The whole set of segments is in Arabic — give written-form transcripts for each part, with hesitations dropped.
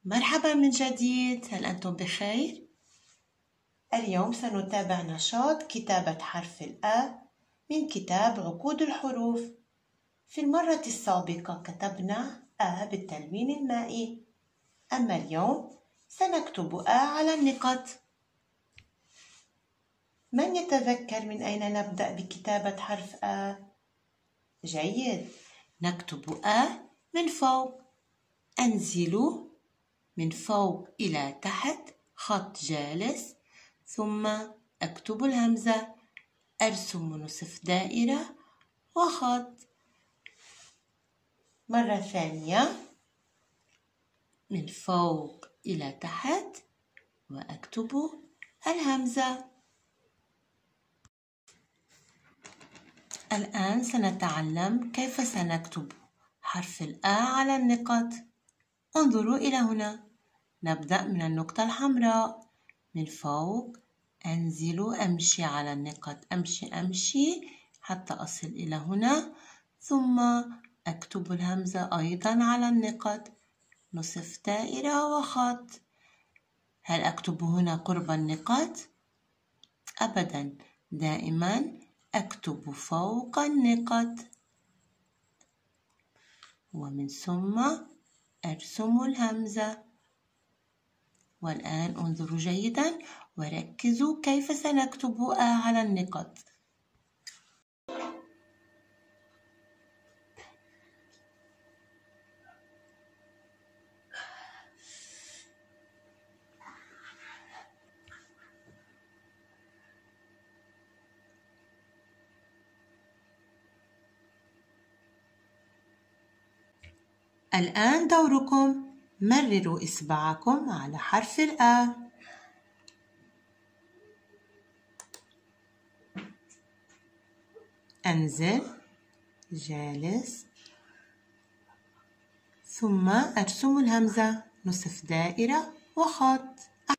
مرحبا من جديد، هل أنتم بخير؟ اليوم سنتابع نشاط كتابة حرف الآ من كتاب عقود الحروف. في المرة السابقة كتبنا آ بالتلوين المائي، أما اليوم سنكتب آ على النقط. من يتذكر من أين نبدأ بكتابة حرف آ؟ جيد، نكتب آ من فوق، أنزل من فوق إلى تحت خط جالس، ثم أكتب الهمزة، أرسم نصف دائرة وخط. مرة ثانية، من فوق إلى تحت وأكتب الهمزة. الآن سنتعلم كيف سنكتب حرف الآ على النقط. انظروا إلى هنا، نبدأ من النقطة الحمراء، من فوق أنزل أمشي على النقط، أمشي حتى أصل إلى هنا، ثم أكتب الهمزة أيضا على النقط، نصف دائرة وخط. هل أكتب هنا قرب النقط؟ أبدا، دائما أكتب فوق النقط، ومن ثم أرسم الهمزة. والآن انظروا جيدا وركزوا كيف سنكتب آ على النقط. الآن دوركم، مرروا إصبعكم على حرف الآ. أنزل، جالس، ثم أرسم الهمزة، نصف دائرة وخط.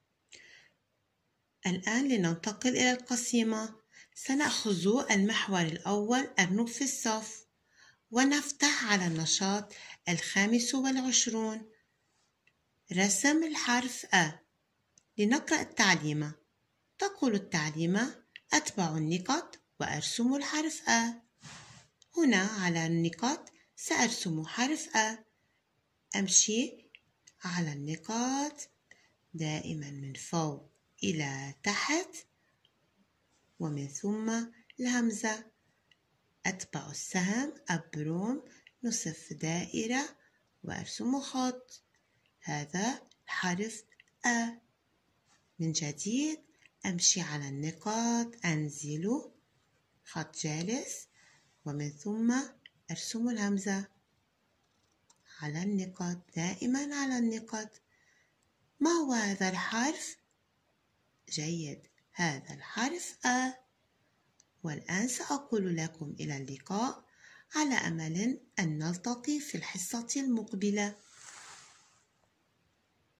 الآن لننتقل إلى القسيمة. سنأخذ المحور الأول أرنب في الصف، ونفتح على النشاط 25، رسم الحرف آ. لنقرأ التعليمة. تقول التعليمة: أتبع النقط وأرسم الحرف آ. هنا على النقط سأرسم حرف آ. أمشي على النقاط دائما من فوق إلى تحت، ومن ثم الهمزة. أتبع السهم، أبرم نصف دائرة وأرسم خط. هذا الحرف آ. من جديد أمشي على النقاط، أنزل خط جالس، ومن ثم أرسم الهمزة على النقط، دائما على النقط. ما هو هذا الحرف؟ جيد، هذا الحرف آ. والآن سأقول لكم إلى اللقاء، على أمل أن نلتقي في الحصة المقبلة.